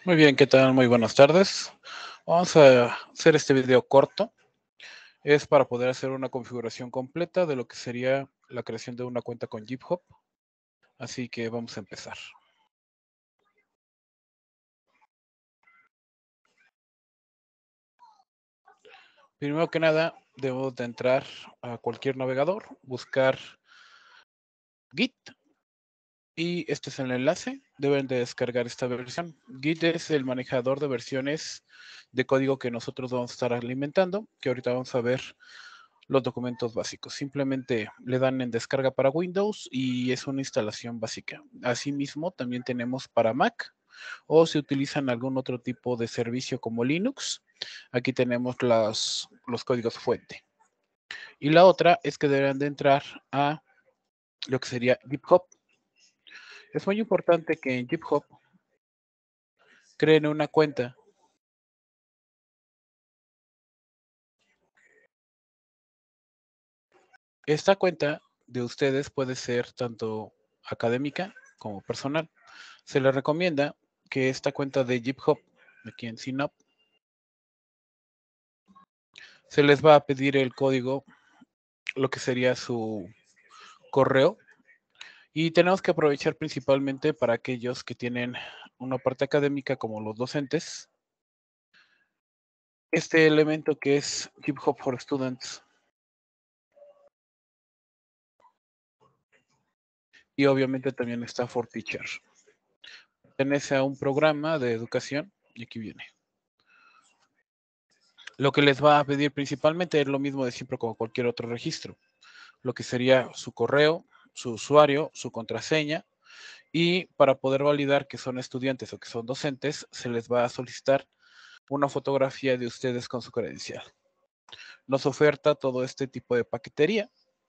Muy bien, ¿qué tal? Muy buenas tardes. Vamos a hacer este video corto. Es para poder hacer una configuración completa de lo que sería la creación de una cuenta con GitHub. Así que vamos a empezar. Primero que nada, debo de entrar a cualquier navegador, buscar Git y este es el enlace. Deben de descargar esta versión. Git es el manejador de versiones de código que nosotros vamos a estar alimentando, que ahorita vamos a ver los documentos básicos. Simplemente le dan en descarga para Windows y es una instalación básica. Asimismo, también tenemos para Mac o si utilizan algún otro tipo de servicio como Linux, aquí tenemos los códigos fuente. Y la otra es que deberán de entrar a lo que sería GitHub. Es muy importante que en GitHub creen una cuenta. Esta cuenta de ustedes puede ser tanto académica como personal. Se les recomienda que esta cuenta de GitHub, aquí en Synapse, se les va a pedir el código, lo que sería su correo. Y tenemos que aprovechar principalmente para aquellos que tienen una parte académica como los docentes, este elemento que es GitHub for Students. Y obviamente también está for Teachers. Pertenece a un programa de educación y aquí viene. Lo que les va a pedir principalmente es lo mismo de siempre como cualquier otro registro. Lo que sería su correo, su usuario, su contraseña y para poder validar que son estudiantes o que son docentes, se les va a solicitar una fotografía de ustedes con su credencial. Nos oferta todo este tipo de paquetería.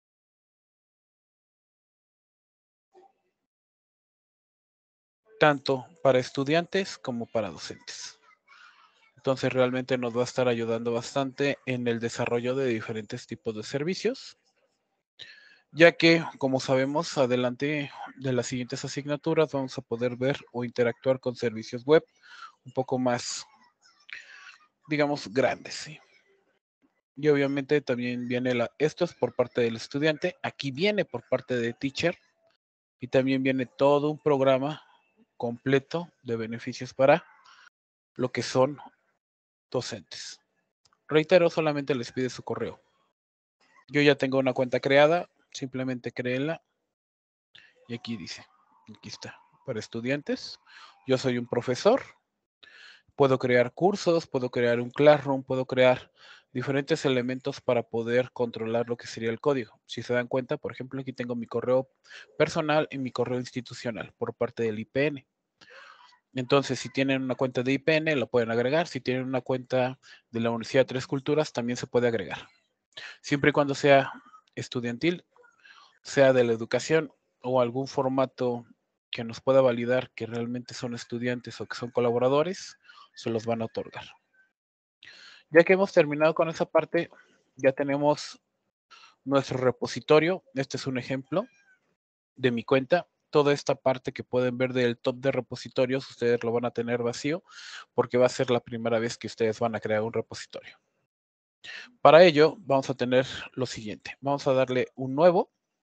Tanto para estudiantes como para docentes. Entonces realmente nos va a estar ayudando bastante en el desarrollo de diferentes tipos de servicios, ya que, como sabemos, adelante de las siguientes asignaturas vamos a poder ver o interactuar con servicios web un poco más, digamos, grandes. ¿Sí? Y obviamente también viene esto es por parte del estudiante, aquí viene por parte de teacher y también viene todo un programa completo de beneficios para lo que son docentes. Reitero, solamente les pide su correo. Yo ya tengo una cuenta creada, simplemente créenla y aquí dice, aquí está, para estudiantes. Yo soy un profesor, puedo crear cursos, puedo crear un Classroom, puedo crear diferentes elementos para poder controlar lo que sería el código. Si se dan cuenta, por ejemplo, aquí tengo mi correo personal y mi correo institucional por parte del IPN. Entonces, si tienen una cuenta de IPN, lo pueden agregar. Si tienen una cuenta de la Universidad de Tres Culturas, también se puede agregar. Siempre y cuando sea estudiantil, sea de la educación o algún formato que nos pueda validar que realmente son estudiantes o que son colaboradores, se los van a otorgar. Ya que hemos terminado con esa parte, ya tenemos nuestro repositorio. Este es un ejemplo de mi cuenta. Toda esta parte que pueden ver del top de repositorios, ustedes lo van a tener vacío porque va a ser la primera vez que ustedes van a crear un repositorio. Para ello, vamos a tener lo siguiente. Vamos a darle un nuevo.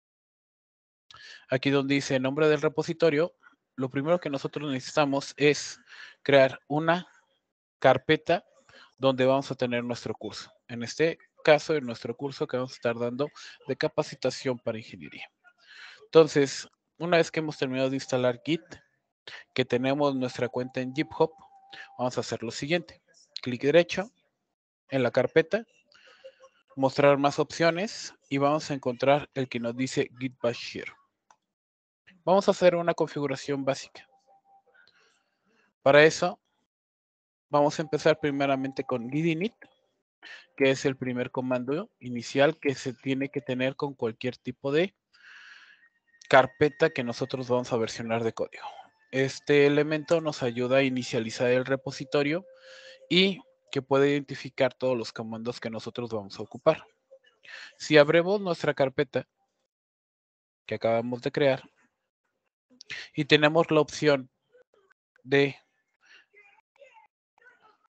Aquí donde dice nombre del repositorio, lo primero que nosotros necesitamos es crear una carpeta donde vamos a tener nuestro curso. En este caso, en nuestro curso que vamos a estar dando de capacitación para ingeniería. Entonces, una vez que hemos terminado de instalar Git, que tenemos nuestra cuenta en GitHub, vamos a hacer lo siguiente. Clic derecho en la carpeta, mostrar más opciones y vamos a encontrar el que nos dice Git Bash Share. Vamos a hacer una configuración básica. Para eso, vamos a empezar primeramente con git init, que es el primer comando inicial que se tiene que tener con cualquier tipo de carpeta que nosotros vamos a versionar de código. Este elemento nos ayuda a inicializar el repositorio y que puede identificar todos los comandos que nosotros vamos a ocupar. Si abrimos nuestra carpeta que acabamos de crear y tenemos la opción de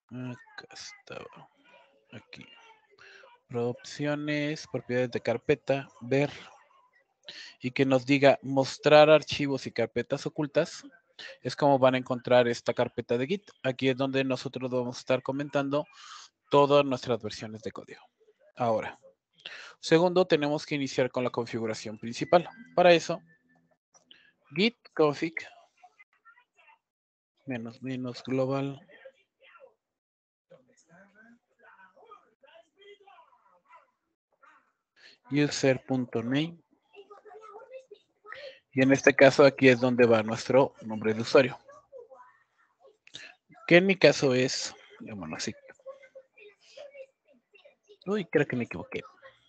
Acá estaba. Aquí. Opciones, propiedades de carpeta, ver. Y que nos diga mostrar archivos y carpetas ocultas. Es como van a encontrar esta carpeta de Git. Aquí es donde nosotros vamos a estar comentando todas nuestras versiones de código. Ahora, segundo, tenemos que iniciar con la configuración principal. Para eso, git config -- global user.name. Y en este caso aquí es donde va nuestro nombre de usuario. Que en mi caso es, bueno, así. Uy, creo que me equivoqué.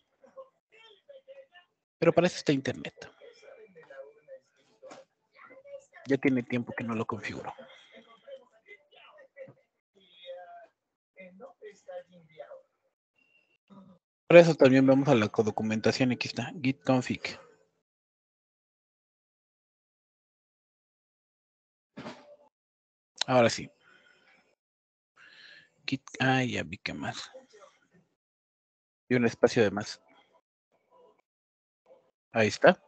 Pero para eso está internet. Ya tiene tiempo que no lo configuro. Para eso también vamos a la documentación. Aquí está, git config. Ahora sí. Git, ya vi que más. Y un espacio de más. Ahí está.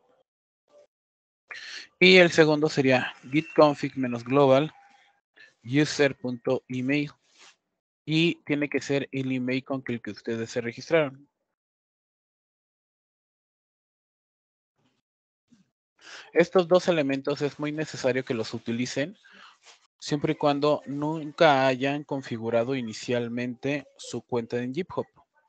Y el segundo sería git config -global user.email. Y tiene que ser el email con el que ustedes se registraron. Estos dos elementos es muy necesario que los utilicen siempre y cuando nunca hayan configurado inicialmente su cuenta en GitHub.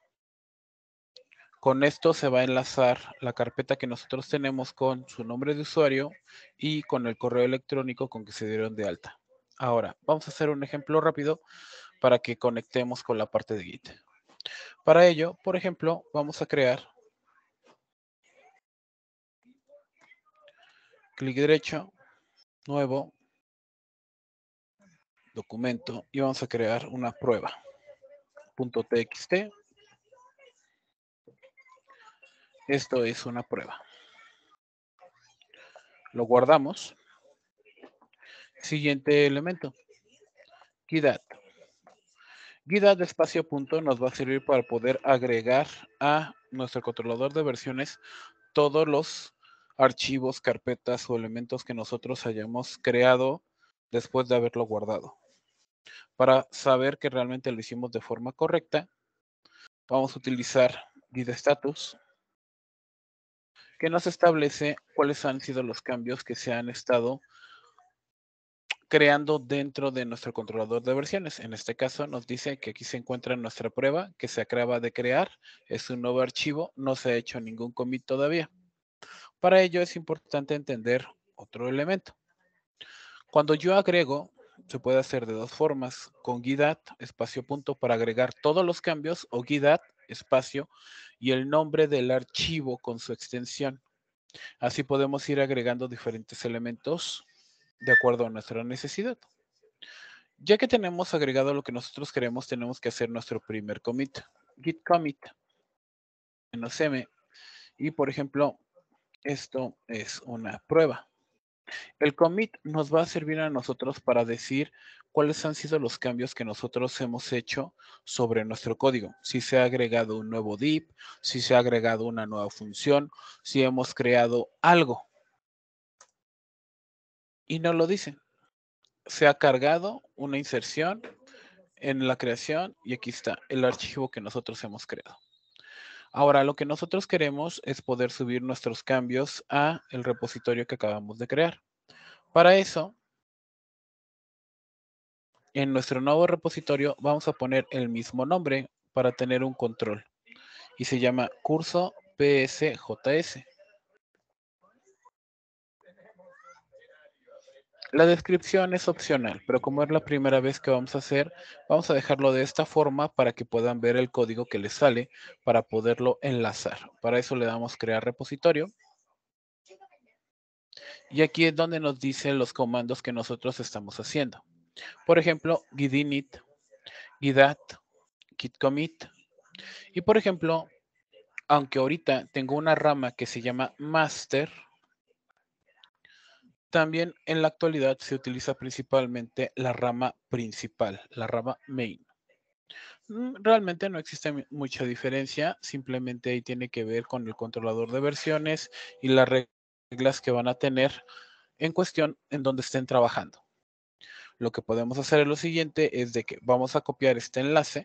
Con esto se va a enlazar la carpeta que nosotros tenemos con su nombre de usuario y con el correo electrónico con que se dieron de alta. Ahora, vamos a hacer un ejemplo rápido para que conectemos con la parte de Git. Para ello, por ejemplo, vamos a crear clic derecho, nuevo, documento y vamos a crear una prueba. .txt. Esto es una prueba. Lo guardamos. Siguiente elemento. Gidat. Gidat espacio punto nos va a servir para poder agregar a nuestro controlador de versiones todos los archivos, carpetas o elementos que nosotros hayamos creado después de haberlo guardado. Para saber que realmente lo hicimos de forma correcta, vamos a utilizar git status, que nos establece cuáles han sido los cambios que se han estado creando dentro de nuestro controlador de versiones. En este caso nos dice que aquí se encuentra nuestra prueba que se acaba de crear. Es un nuevo archivo, no se ha hecho ningún commit todavía. Para ello es importante entender otro elemento. Cuando yo agrego, se puede hacer de dos formas, con gidat, espacio punto, para agregar todos los cambios, o gidat, espacio, y el nombre del archivo con su extensión. Así podemos ir agregando diferentes elementos de acuerdo a nuestra necesidad. Ya que tenemos agregado lo que nosotros queremos, tenemos que hacer nuestro primer commit. Git commit -m. Y por ejemplo, esto es una prueba. El commit nos va a servir a nosotros para decir cuáles han sido los cambios que nosotros hemos hecho sobre nuestro código. Si se ha agregado un nuevo div, si se ha agregado una nueva función, si hemos creado algo. Y no lo dice. Se ha cargado una inserción en la creación y aquí está el archivo que nosotros hemos creado. Ahora, lo que nosotros queremos es poder subir nuestros cambios a el repositorio que acabamos de crear. Para eso, en nuestro nuevo repositorio vamos a poner el mismo nombre para tener un control. Y se llama curso PSJS. La descripción es opcional, pero como es la primera vez que vamos a hacer, vamos a dejarlo de esta forma para que puedan ver el código que les sale para poderlo enlazar. Para eso le damos crear repositorio. Y aquí es donde nos dicen los comandos que nosotros estamos haciendo. Por ejemplo, git init, gidat, git commit. Y por ejemplo, aunque ahorita tengo una rama que se llama master, también en la actualidad se utiliza principalmente la rama principal, la rama main. Realmente no existe mucha diferencia, simplemente ahí tiene que ver con el controlador de versiones y las reglas que van a tener en cuestión en donde estén trabajando. Lo que podemos hacer es lo siguiente, es de que vamos a copiar este enlace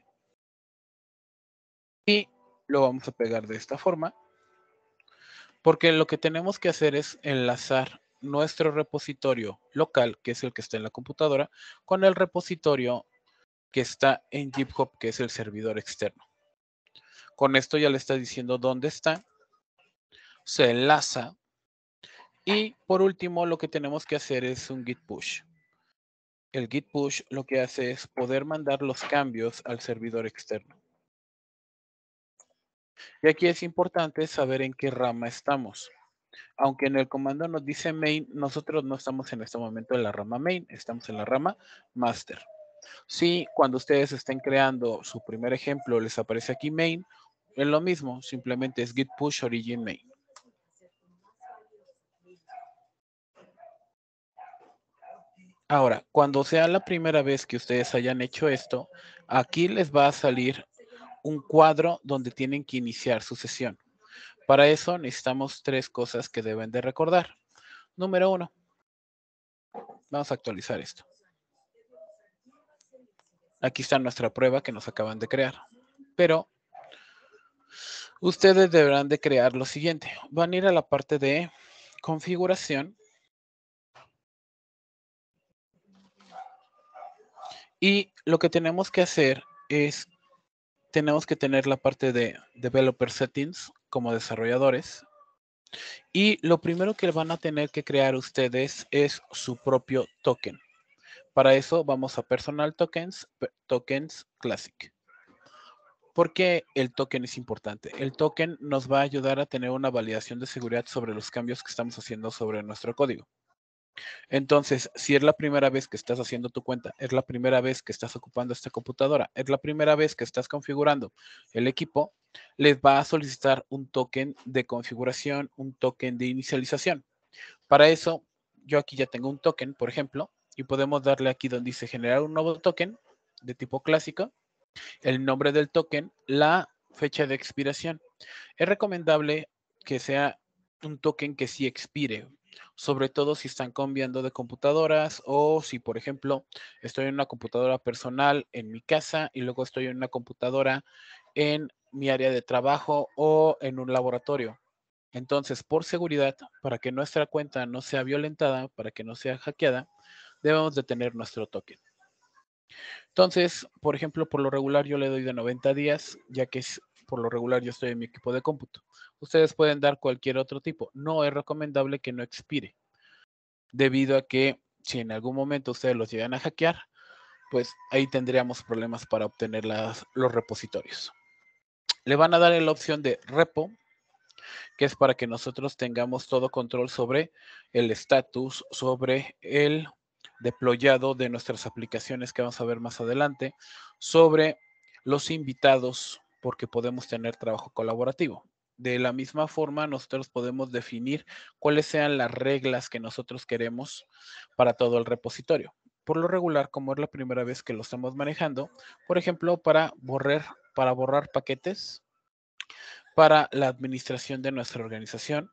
y lo vamos a pegar de esta forma, porque lo que tenemos que hacer es enlazar nuestro repositorio local, que es el que está en la computadora, con el repositorio que está en GitHub, que es el servidor externo. Con esto ya le está diciendo dónde está, se enlaza y por último lo que tenemos que hacer es un git push. El git push lo que hace es poder mandar los cambios al servidor externo. Y aquí es importante saber en qué rama estamos. Aunque en el comando nos dice main, nosotros no estamos en este momento en la rama main, estamos en la rama master. Si cuando ustedes estén creando su primer ejemplo les aparece aquí main, es lo mismo, simplemente es git push origin main. Ahora, cuando sea la primera vez que ustedes hayan hecho esto, aquí les va a salir un cuadro donde tienen que iniciar su sesión. Para eso necesitamos tres cosas que deben de recordar. Número 1, vamos a actualizar esto. Aquí está nuestra prueba que nos acaban de crear. Pero ustedes deberán de crear lo siguiente. Van a ir a la parte de configuración y lo que tenemos que hacer es, tenemos que tener la parte de Developer Settings como desarrolladores. Y lo primero que van a tener que crear ustedes es su propio token. Para eso vamos a Personal Tokens, Tokens Classic. ¿Por qué el token es importante? El token nos va a ayudar a tener una validación de seguridad sobre los cambios que estamos haciendo sobre nuestro código. Entonces, si es la primera vez que estás haciendo tu cuenta, es la primera vez que estás ocupando esta computadora, es la primera vez que estás configurando el equipo, les va a solicitar un token de configuración, un token de inicialización. Para eso, yo aquí ya tengo un token, por ejemplo, y podemos darle aquí donde dice generar un nuevo token de tipo clásico, el nombre del token, la fecha de expiración. Es recomendable que sea un token que sí expire, sobre todo si están cambiando de computadoras o si, por ejemplo, estoy en una computadora personal en mi casa y luego estoy en una computadora en mi área de trabajo o en un laboratorio. Entonces, por seguridad, para que nuestra cuenta no sea violentada, para que no sea hackeada, debemos de tener nuestro token. Entonces, por ejemplo, por lo regular yo le doy de 90 días, ya que por lo regular yo estoy en mi equipo de cómputo. Ustedes pueden dar cualquier otro tipo. No es recomendable que no expire, debido a que si en algún momento ustedes los llegan a hackear, pues ahí tendríamos problemas para obtener los repositorios. Le van a dar la opción de repo, que es para que nosotros tengamos todo control sobre el estatus, sobre el deployado de nuestras aplicaciones que vamos a ver más adelante, sobre los invitados, porque podemos tener trabajo colaborativo. De la misma forma, nosotros podemos definir cuáles sean las reglas que nosotros queremos para todo el repositorio. Por lo regular, como es la primera vez que lo estamos manejando, por ejemplo, para borrar paquetes, para la administración de nuestra organización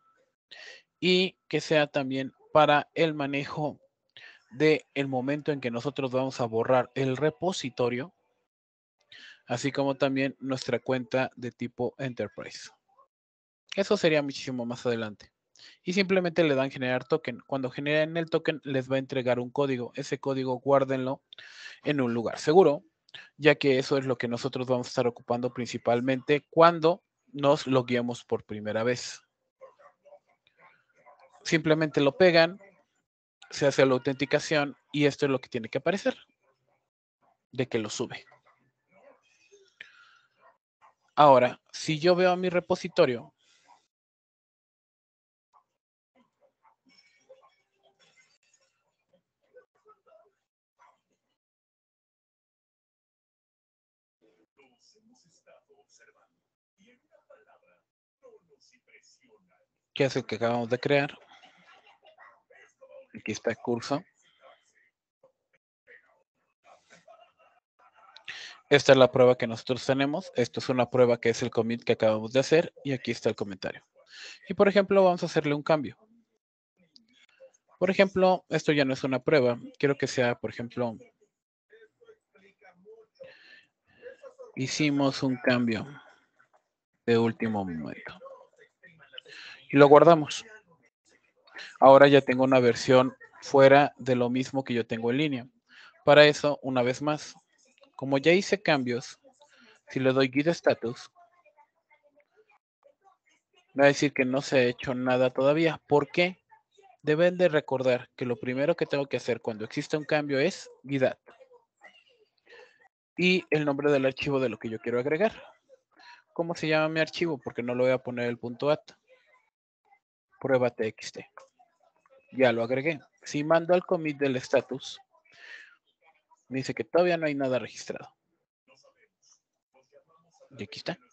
y que sea también para el manejo de el momento en que nosotros vamos a borrar el repositorio, así como también nuestra cuenta de tipo Enterprise. Eso sería muchísimo más adelante. Y simplemente le dan generar token. Cuando generen el token les va a entregar un código. Ese código guárdenlo en un lugar seguro, ya que eso es lo que nosotros vamos a estar ocupando principalmente cuando nos logueemos por primera vez. Simplemente lo pegan, se hace la autenticación y esto es lo que tiene que aparecer, de que lo sube. Ahora, si yo veo a mi repositorio, que es el que acabamos de crear, aquí está el curso. Esta es la prueba que nosotros tenemos. Esto es una prueba que es el commit que acabamos de hacer y aquí está el comentario. Y por ejemplo, vamos a hacerle un cambio. Por ejemplo, esto ya no es una prueba. Quiero que sea, por ejemplo, hicimos un cambio de último momento. Y lo guardamos. Ahora ya tengo una versión fuera de lo mismo que yo tengo en línea. Para eso, una vez más, como ya hice cambios, si le doy Git Status, me va a decir que no se ha hecho nada todavía. ¿Por qué? Deben de recordar que lo primero que tengo que hacer cuando existe un cambio es git add y el nombre del archivo de lo que yo quiero agregar. ¿Cómo se llama mi archivo? Porque no le voy a poner el .at. Prueba txt. Ya lo agregué. Si mando al commit del status, me dice que todavía no hay nada registrado. Y aquí está.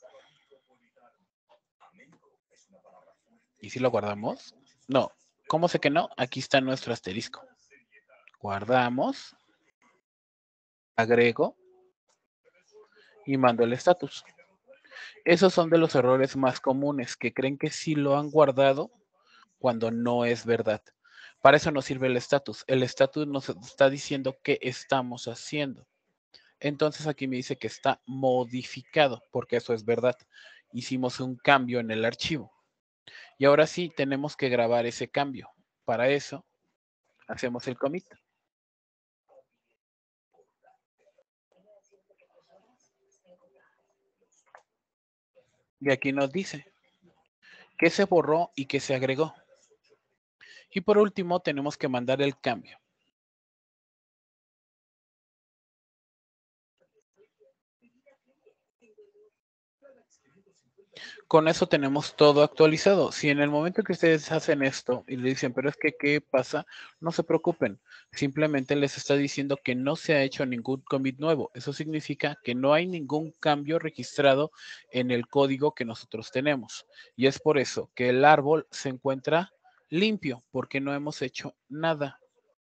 ¿Y si lo guardamos? No. ¿Cómo sé que no? Aquí está nuestro asterisco. Guardamos. Agrego. Y mando el status. Esos son de los errores más comunes, que creen que sí lo han guardado cuando no es verdad. Para eso nos sirve el estatus. El estatus nos está diciendo qué estamos haciendo. Entonces aquí me dice que está modificado, porque eso es verdad. Hicimos un cambio en el archivo. Y ahora sí tenemos que grabar ese cambio. Para eso hacemos el commit. Y aquí nos dice qué se borró y qué se agregó. Y por último tenemos que mandar el cambio. Con eso tenemos todo actualizado. Si en el momento que ustedes hacen esto y le dicen, pero es que, ¿qué pasa? No se preocupen. Simplemente les está diciendo que no se ha hecho ningún commit nuevo. Eso significa que no hay ningún cambio registrado en el código que nosotros tenemos. Y es por eso que el árbol se encuentra limpio, porque no hemos hecho nada.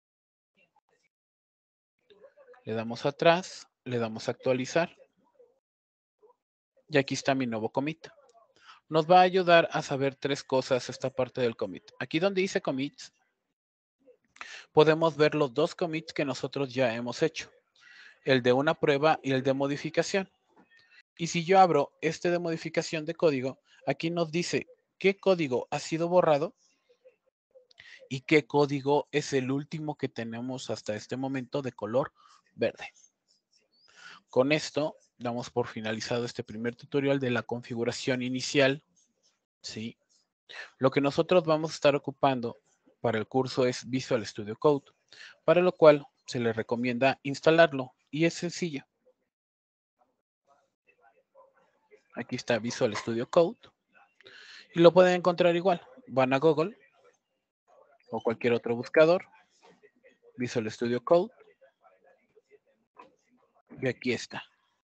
Le damos atrás, le damos a actualizar. Y aquí está mi nuevo commit. Nos va a ayudar a saber tres cosas esta parte del commit. Aquí donde dice commits, podemos ver los dos commits que nosotros ya hemos hecho. El de una prueba y el de modificación. Y si yo abro este de modificación de código, aquí nos dice qué código ha sido borrado y qué código es el último que tenemos hasta este momento de color verde. Con esto damos por finalizado este primer tutorial de la configuración inicial. ¿Sí? Lo que nosotros vamos a estar ocupando para el curso es Visual Studio Code, para lo cual se les recomienda instalarlo y es sencillo. Aquí está Visual Studio Code y lo pueden encontrar igual. Van a Google o cualquier otro buscador, Visual Studio Code, y aquí está.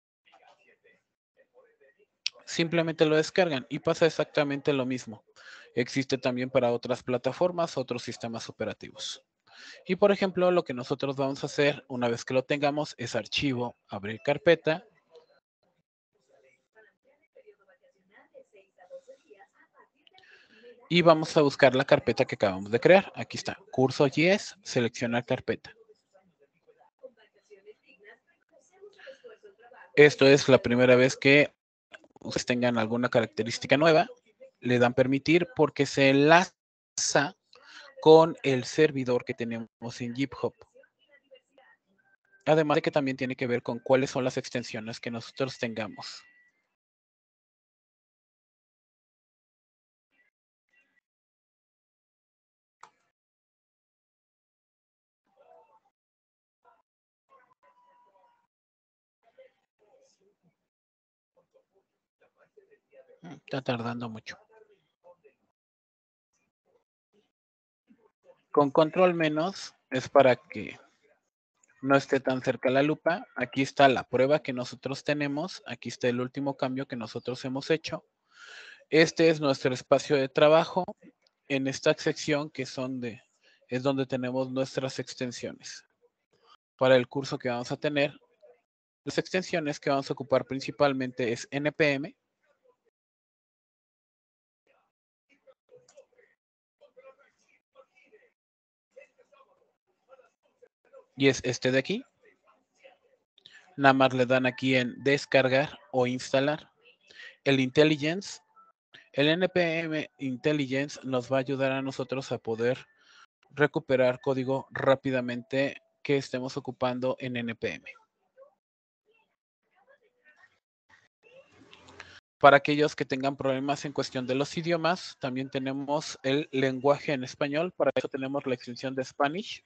Simplemente lo descargan y pasa exactamente lo mismo. Existe también para otras plataformas, otros sistemas operativos. Y por ejemplo, lo que nosotros vamos a hacer una vez que lo tengamos es archivo, abrir carpeta. Y vamos a buscar la carpeta que acabamos de crear. Aquí está, curso.js, seleccionar carpeta. Esto es la primera vez que ustedes tengan alguna característica nueva. Le dan permitir porque se enlaza con el servidor que tenemos en GitHub. Además de que también tiene que ver con cuáles son las extensiones que nosotros tengamos. Está tardando mucho. Con control menos es para que no esté tan cerca la lupa. Aquí está la prueba que nosotros tenemos. Aquí está el último cambio que nosotros hemos hecho. Este es nuestro espacio de trabajo. En esta sección que es donde tenemos nuestras extensiones. Para el curso que vamos a tener, Las extensiones que vamos a ocupar principalmente es npm, y es este de aquí. Nada más le dan aquí en descargar o instalar. El IntelliGence, el npm IntelliGence nos va a ayudar a nosotros a poder recuperar código rápidamente que estemos ocupando en npm. Para aquellos que tengan problemas en cuestión de los idiomas, también tenemos el lenguaje en español. Para eso tenemos la extensión de Spanish.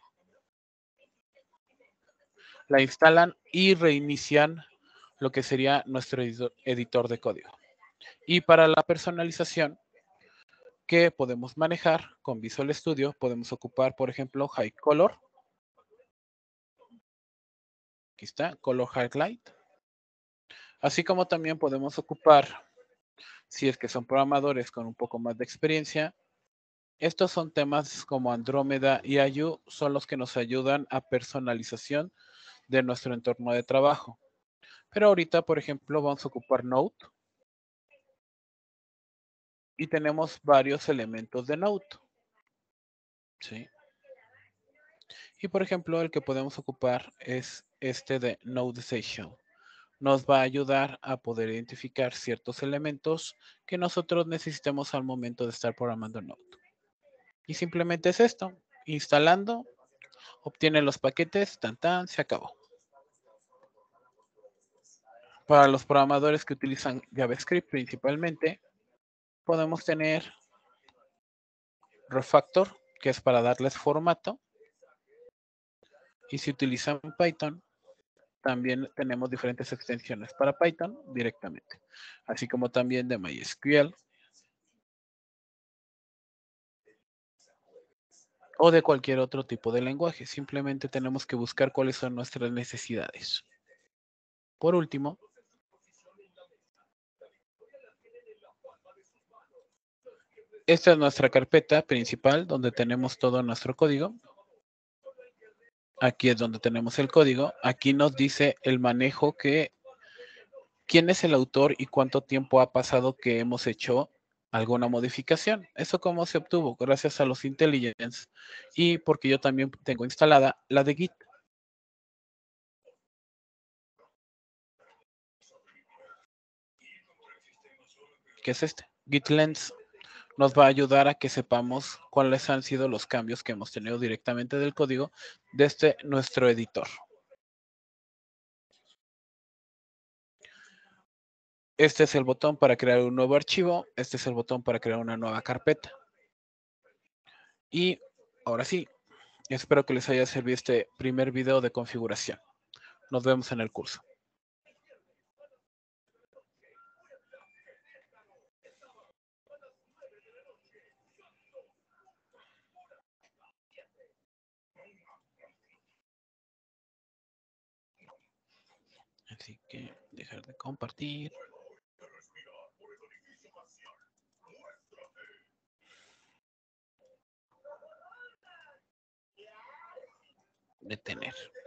La instalan y reinician lo que sería nuestro editor de código. Y para la personalización que podemos manejar con Visual Studio, podemos ocupar, por ejemplo, High Color. Aquí está, Color Highlight. Así como también podemos ocupar, si es que son programadores con un poco más de experiencia, estos son temas como Andrómeda y IU, son los que nos ayudan a personalización de nuestro entorno de trabajo. Pero ahorita, por ejemplo, vamos a ocupar Node. Y tenemos varios elementos de Node. ¿Sí? Y por ejemplo, el que podemos ocupar es este de Node Essential. Nos va a ayudar a poder identificar ciertos elementos que nosotros necesitemos al momento de estar programando Node. Y simplemente es esto, instalando, obtiene los paquetes, se acabó. Para los programadores que utilizan JavaScript principalmente, podemos tener Refactor, que es para darles formato. Y si utilizan Python, también tenemos diferentes extensiones para Python directamente, así como también de MySQL o de cualquier otro tipo de lenguaje. Simplemente tenemos que buscar cuáles son nuestras necesidades. Por último, esta es nuestra carpeta principal donde tenemos todo nuestro código. Aquí es donde tenemos el código. Aquí nos dice el manejo quién es el autor y cuánto tiempo ha pasado que hemos hecho alguna modificación. ¿Eso cómo se obtuvo? Gracias a los IntelliGence y porque yo también tengo instalada la de Git. ¿Qué es este? Git Lens nos va a ayudar a que sepamos cuáles han sido los cambios que hemos tenido directamente del código desde nuestro editor. Este es el botón para crear un nuevo archivo. Este es el botón para crear una nueva carpeta. Y ahora sí, espero que les haya servido este primer video de configuración. Nos vemos en el curso. Así que dejar de compartir. Detener.